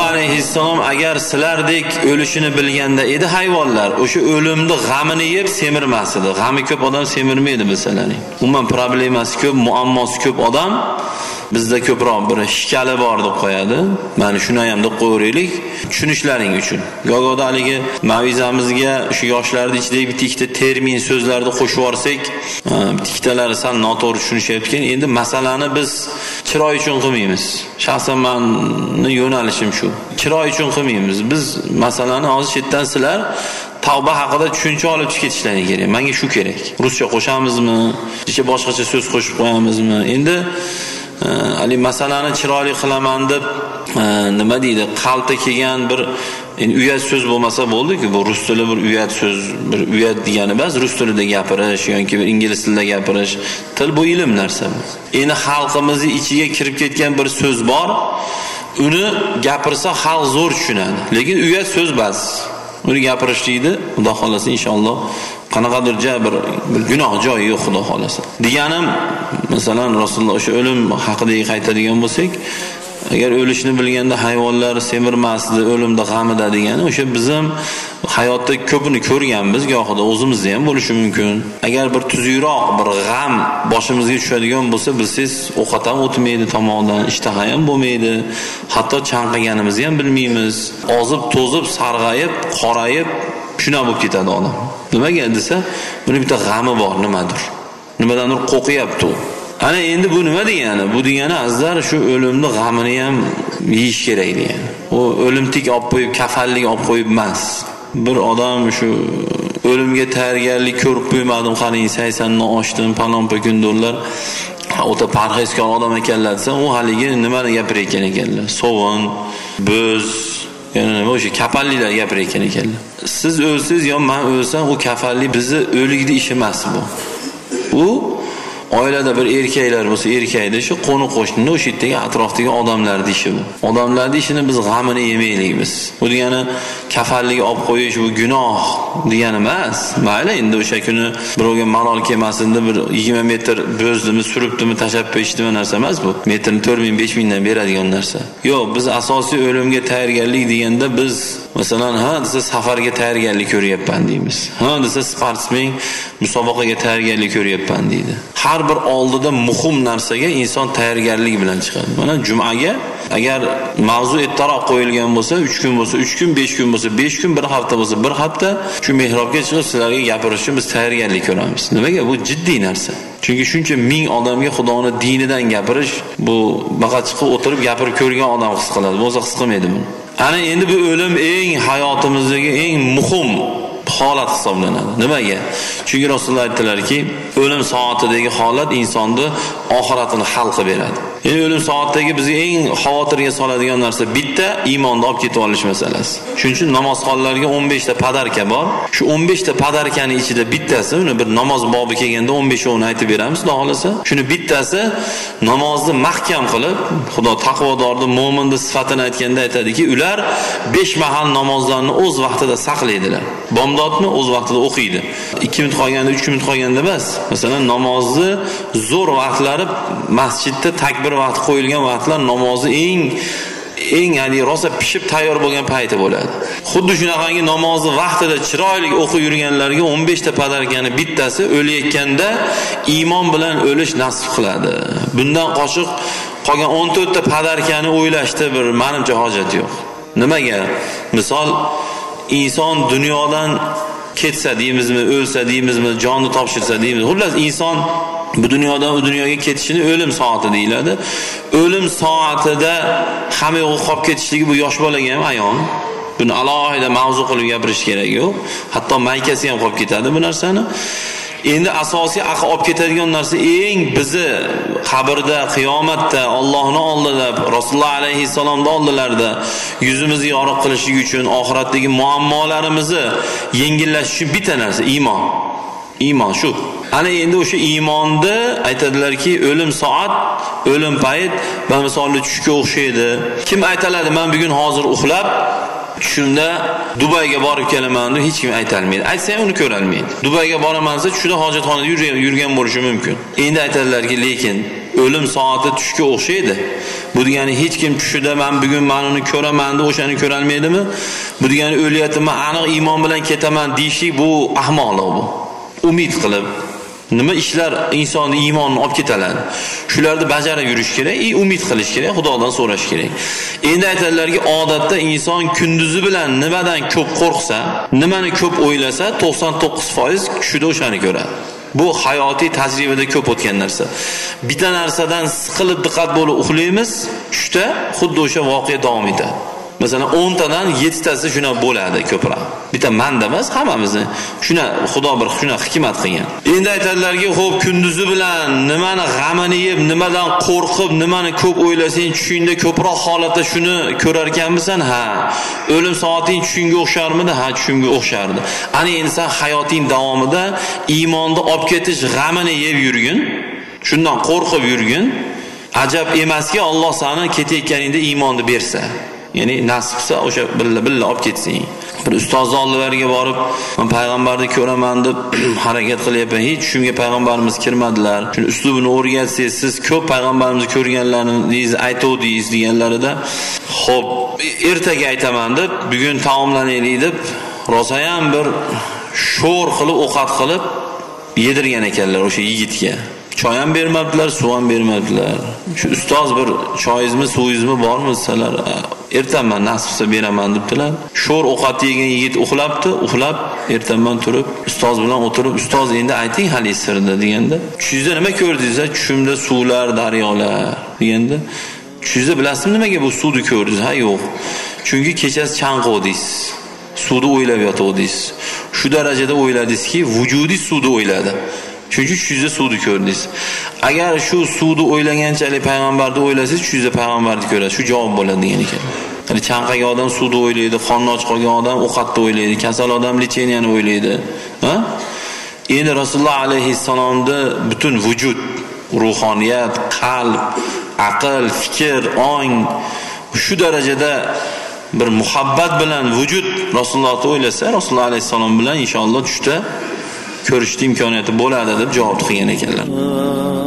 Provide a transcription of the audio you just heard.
alayhissalom agar sizlardek o'lishini bilganda edi hayvonlar, o'sha o'limni g'amini yeb semirmas edi. G'ami ko'p odam semirmaydi bilasizlarning. Umuman problemasi ko'p, muammosi ko'p odam bizda ko'proq bir shikali bor deb qo'yadi. Mana shuni ham deb qo'yaylik, tushunishlaring uchun. Gogoda haligi mavizamizga shu yoshlarning ichidagi bitta ikkita termin so'zlarni qo'shib yorsak, ikkitalar sal noto'g'ri tushunishyapti. Endi masalani biz chiroy uchun qilmaymiz. Shaxsan meni yo'nalishim shu. Chiroy uchun qilmaymiz. Biz masalani hozir chetdan sizlar tavba haqida tushuncha olib ketishlaring kerak. Menga shu kerak. Ruscha qo'shamizmi, yoki boshqacha so'z qo'shib qo'yamizmi? Endi ali masalani chiroyli qilaman deb nima deydi, qalta kelgan bir uyat so'z bo'lmasa bo'ldi-ku, bu rus tili bir uyat so'z, bir uyat degani emas, rus tilida gapirish yoki bir ingliz tilida gapirish, til bu ilm narsa. Endi xalqimizning ichiga kirib ketgan bir so'z bor, uni gapirsa xalq zo'r tushunadi, lekin uyat so'z bas. Uni gapirish deydi, Xudo xolasa inshaalloh qanaqadir bir gunoh joyi yo'q, Xudo xolasa. Deganim, masalan, Rasululloh o'sha o'lim haqida qaytadigan bo'lsak, agar o'lishni bilganda hayvonlar semirmasdi, o'limda g'amida degani, o'sha bizim hayotda ko'pini ko'rganmiz, gohida o'zimizda ham bo'lishi mumkin. Agar bir tuzukroq bir g'am boshimizga tushadigan bo'lsa, bilsangiz, ovqat ham o'tmaydi tomondan, ishtaha ham bo'lmaydi, hatto chanqaganimizni ham bilmaymiz. Ozib, to'zib, sarg'ayib, qorayib, shuna bo'lib ketadi odam. Nimaga desa, buni bitta g'ami bor, nimadir. Nimadandir qo'qiyapti u. Ana endi bu nima degani? Bu degani azizlar shu o'limni g'amini ham yeyish kerak degani. U o'limtik olib qo'yib, kafallik olib qo'yib emas. Bir odam shu o'limga tayyorgarlik ko'rib qo'ymadim, qarang 80 dan oshdim, palonpa kundurlar. O'ta parhezkor odam ekanlar desa, u haligi nimani gapirayotgan ekanlar? Sovun, bo'z, yana o'sha kafalliklar gapirayotgan ekanlar. Siz o'lsiz yo men o'lsam, u kafallik bizni o'likni ishi emas bu. U oilada bir erkaklar bo'lsa, erkakda shu qo'ni qo'shnini o'sha yerdagi atrofdagi odamlarning ishi bu. Odamlarning ishini biz g'amini yemaylik biz. Bu degani kafallik olib qo'yish bu gunoh degani emas. Mayli, endi o'sha kuni birovga malol kelmasinda bir 20 metr bo'zdimi, suribdimi, tashab qo'yishdimi narsa emas bu. Metrini 4000-5000 dan beradigan narsa. Yo'q, biz asosiy o'limga tayyorgarlik deganda biz masalan, desa safarga tayyorgarlik ko'ryapman deymiz. Desa sportsmen musobaqaga tayyorgarlik ko'ryapman deydi. Har bir oldida muhim narsaga inson tayyorgarlik bilan chiqadi. Mana jumaga agar mavzu ertaroq qo'yilgan bo'lsa, 3 kun bo'lsa, 3 kun, 5 kun bo'lsa, 5 kun, bir hafta bo'lsa, bir hafta shu mehrobga chiqib sizlarga gapirish uchun biz tayyorgarlik ko'ramiz. Nimaga? Bu jiddiy narsa. Chunki shuncha ming odamga Xudoning dinidan gapirish, bu faqat chiqib o'tirib gapirib ko'rgan odam his qiladi. Bo'lsa his qilmaydi buni. Ana endi bu o'lim eng hayotimizdagi eng muhim holat hisoblanadi. Nimaga? Chunki Rasululloh aytdilarki, o'lim soatidagi holat insonni oxiratini hal qilib beradi. Ya'ni o'lim soatidagi bizga eng xavotirga soladigan narsa bitta iymonni olib ketib olish masalasi. Shuning uchun namozxonlarga 15 ta padarka bor. Shu 15 ta padarkaning ichida bittasi, uni bir namoz bobi kelganda 15 ovni aytib beramiz, xudo xolasa. Shuni bittasi namozni mahkam qilib, Xudo taqvodorni, mo'minni sifatini aytganda aytadiki, ular 5 mahal namozlarni o'z vaqtida saqlaydilar. Bomdodni o'z vaqtida o'qiydi. 2 minut qolganda, 3 minut qolganda emas. Masalan, namozni zo'r vaqtlari masjidda takbir vaqti qo'yilgan vaqtlar namozni eng ya'ni rosa pishib tayyor bo'lgan payti bo'ladi. Xuddi shunaqangi namozni vaqtida chiroyli o'qib yurganlarga 15 ta padarkani bittasi o'layotganda iymon bilan o'lish nasib qiladi. Bundan qo'shiq qolgan 14 ta padarkani o'ylashda bir menimcha hojat yo'q. Nimaga? Misol inson dunyodan ketsa deymizmi, o'lsa deymizmi, jonni topshirsa deymiz. Xullas inson bu dunyodan u dunyoga ketishini o'lim soati deyiladi. O'lim soatida hamma yo'q qolib ketishligi bu yosh bolaga ham ayon. Buni alohida mavzu qilib gapirish kerak yo'q. Hatto maykasi ham qolib ketadi bu narsani. Endi asosiy aql olib ketadigan narsa eng bizni qabrda, qiyomatda, Allohning oldida, Rasululloh alayhissalomning oldilarida yuzimizni yorug' qilishlik uchun, oxiratdagi muammolarimizni yengillash uchun bitta narsa iymon. Iymon shu. Ana endi o'sha iymonni aytadilarki, o'lim soat, o'lim payt, va misolni tushga o'xshaydi. Kim aytaladi, men bugun hozir uxlab Shunda Dubayga borib kelaman deb hech kim ayta olmaydi. Aytsa ham uni ko'ra olmaydi. Dubayga boraman desa tushda hojatxonada yurgan bo'lishi mumkin. Endi aytadilarki, lekin o'lim soati tushga o'xshaydi. Bu degani hech kim tushida men bugun men uni ko'raman deb o'shani ko'ra olmaydimi? Bu degani o'liyatimni aniq iymon bilan ketaman deyishlik bu ahmoqlik bu. Umid qilib nima ishlar insonni iymonini olib ketadi. Shularni bajarib yurish kerak, umid qilish kerak, Xudodan so'rash kerak. Endi aytadilarki, odatda inson kunduzi bilan nimadan ko'p qo'rqsa, nimani ko'p o'ylasa, 99% tushida o'shani ko'radi. Bu hayotiy tajribada ko'p o'tgan narsa. Bitta narsadan siqilib diqqat bo'lib uxlaymiz, tushda xuddi o'sha voqea davom etadi. Masalan 10 tadan 7 tasi shuna bo'ladi ko'proq. Bitta manda emas, hammamizni shuna Xudo bir shuna hikmat qilgan. Endi aytadilarki, xo'p, kunduzi bilan nimani g'amini yeb, nimadan qo'rqib, nimani ko'p o'ylasang, tushingda ko'proq holatda shuni ko'rar ekanmisan? Ha. O'lim soating tushingga o'xsharmidi? Ha, tushingga o'xshardi. Ana endi sen hayoting davomida iymonni olib ketish g'amini yeb yurgin, shundan qo'rqib yurgin. Ajab emaski, Alloh seni ketayotganingda iymonni bersa. Ya'ni nasibsa o'sha billa olib ketsang. Bir ustoz oldilariga borib, men payg'ambarni ko'raman deb harakat qilyapman. Hech shunga payg'ambarimiz kirmadilar. Shuni uslubini o'rgatsangiz, siz ko'p payg'ambarimizni ko'rganlaringizni aytuvdingiz deganlarida, xo'p, ertaga aytaman deb, bugun taomlanaylik deb rosa ham bir sho'r qilib ovqat qilib yedirgan ekanlar o'sha yigitga. Choy ham bermabdilar, suv ham bermabdilar. Shu ustoz bir choyingizmi, suvingizmi bormi desalar, ertaman nasibsa beraman debdilar. Sho'r ovqat yegan yigit uxlab ertaman turib, ustoz bilan o'tirib, ustoz endi ayting hali sirni deganda, tushingizda nima ko'rdingiz? Tushimda suvlar, daryolar deganda, tushingizda bilasizmi nimaga bu suvni ko'rdingiz? Ha, yo'q. Chunki kechasi chanqovdingiz. Suvni o'ylab yotuvdingiz. Shu darajada o'yladingizki, vujudingiz suvni o'yladi. Chunki tushingizda suvni ko'rdingiz. Agar shu suvni o'ylaganchalik payg'ambarni o'ylasangiz, tushingizda payg'ambarni ko'rasiz. Shu javob bo'ladi degan ekan. Ya'ni chanqagan odam suvni o'ylaydi, qonni och qolgan odam ovqatni o'ylaydi, kasal odam lecheniyani o'ylaydi. Ha? Endi Rasululloh alayhissalomda butun vujud, ruhoniyat, qalb, aql, fikr, ong shu darajada bir muhabbat bilan vujud Rasulullohni o'ylasa, Rasululloh alayhissalom bilan inshaalloh tushda ko'rishning imkoniyati bo'ladi deb javob qilgan ekanlar.